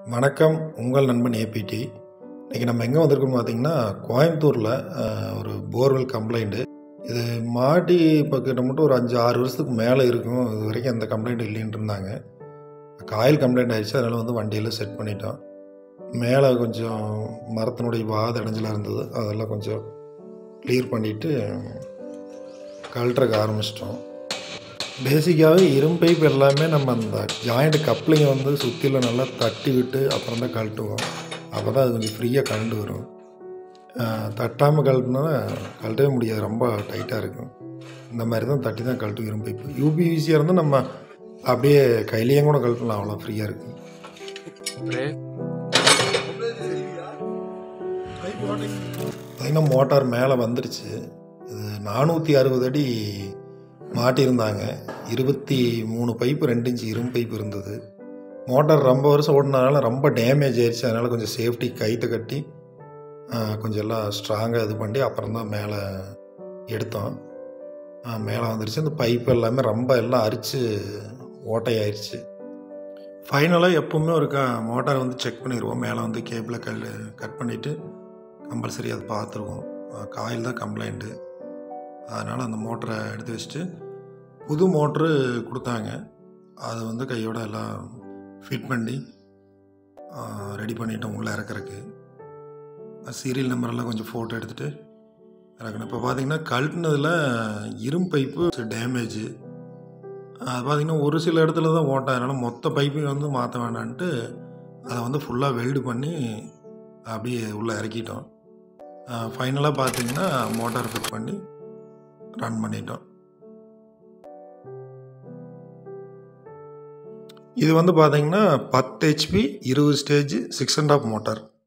வணக்கம். உங்கள் நண்பன் ஏபிடி. இன்றைக்கி நம்ம எங்கே வந்திருக்கோம்னு பார்த்தீங்கன்னா, கோயம்புத்தூரில் ஒரு போர்வெல் கம்ப்ளைண்ட்டு. இது மாட்டி இப்போ கிட்டத்தட்ட ஒரு 5-6 வருஷத்துக்கு மேலே இருக்கும். இது வரைக்கும் எந்த கம்ப்ளைண்ட்டும் இல்லைன்ட்டு இருந்தாங்க. காயில் கம்ப்ளைண்ட் ஆகிடுச்சு. அதனால் வந்து வண்டியில் செட் பண்ணிட்டோம். மேலே கொஞ்சம் மரத்தினுடைய வாது இடைஞ்சலாக இருந்தது. அதெல்லாம் கொஞ்சம் க்ளியர் பண்ணிவிட்டு கழட்டுறக்கு ஆரம்பிச்சிட்டோம். பேசிக்காகவே இரும்பு பைப் எல்லாமே நம்ம அந்த ஜாயிண்ட் கப்ளிங்கை வந்து சுற்றில நல்லா தட்டி விட்டு அப்புறம் தான் கழட்டுவோம். அப்போ தான் அது கொஞ்சம் ஃப்ரீயாக கழண்டு வரும். தட்டாமல் கழட்டினா கழட்டவே முடியாது, ரொம்ப டைட்டாக இருக்கும். இந்த மாதிரி தான் தட்டி தான் கழட்டும் இரும்பு பைப்பு. யூபிவிசியாக இருந்தால் நம்ம அப்படியே கையிலேயே கூட கழட்டலாம், அவ்வளோ ஃப்ரீயாக இருக்கும். பார்த்திங்கன்னா மோட்டார் மேலே வந்துடுச்சு. இது 460 அடி மாட்டியிருந்தாங்க. 23 பைப்பு 2 இன்ச்சு இரும்பு பைப்பு இருந்தது. மோட்டார் ரொம்ப வருஷம் ஓடினதுனால ரொம்ப டேமேஜ் ஆயிடுச்சு. அதனால் கொஞ்சம் சேஃப்டி கைத்தை கட்டி கொஞ்சம் எல்லாம் ஸ்ட்ராங்காக இது பண்ணி அப்புறம் தான் மேலே எடுத்தோம். மேலே வந்துடுச்சு. அந்த பைப்பு எல்லாமே ரொம்ப எல்லாம் அரிச்சு ஓட்டையாயிருச்சு. ஃபைனலாக எப்போவுமே ஒரு மோட்டார் வந்து செக் பண்ணிடுவோம். மேலே வந்து கேபிளை கட் பண்ணிவிட்டு கம்பல்சரி அதை பார்த்துருவோம். காயில் தான் கம்ப்ளைண்ட்டு. அதனால் அந்த மோட்டரை எடுத்து வச்சுட்டு புது மோட்ரு கொடுத்தாங்க. அதை வந்து கையோட எல்லாம் ஃபிட் பண்ணி ரெடி பண்ணிட்டோம் உள்ளே இறக்குறக்கு. சீரியல் நம்பரெல்லாம் கொஞ்சம் ஃபோட்டோ எடுத்துகிட்டு இறக்கணும். இப்போ பார்த்திங்கன்னா கழட்டினதில் இரும்பு பைப்பு டேமேஜு. அது பார்த்திங்கன்னா ஒரு சில இடத்துல தான் ஓட்டை. அதனால் மொத்த பைப்பையும் வந்து மாற்ற வேண்டான்ட்டு அதை வந்து ஃபுல்லாக வெல்டு பண்ணி அப்படியே உள்ளே இறக்கிட்டோம். ஃபைனலாக பார்த்திங்கன்னா மோட்டார் ஃபிட் பண்ணி ரன் பண்ணிட்டோம். இது வந்து பார்த்திங்கன்னா 10 HP 20 ஸ்டேஜ் 6.5 மோட்டார்.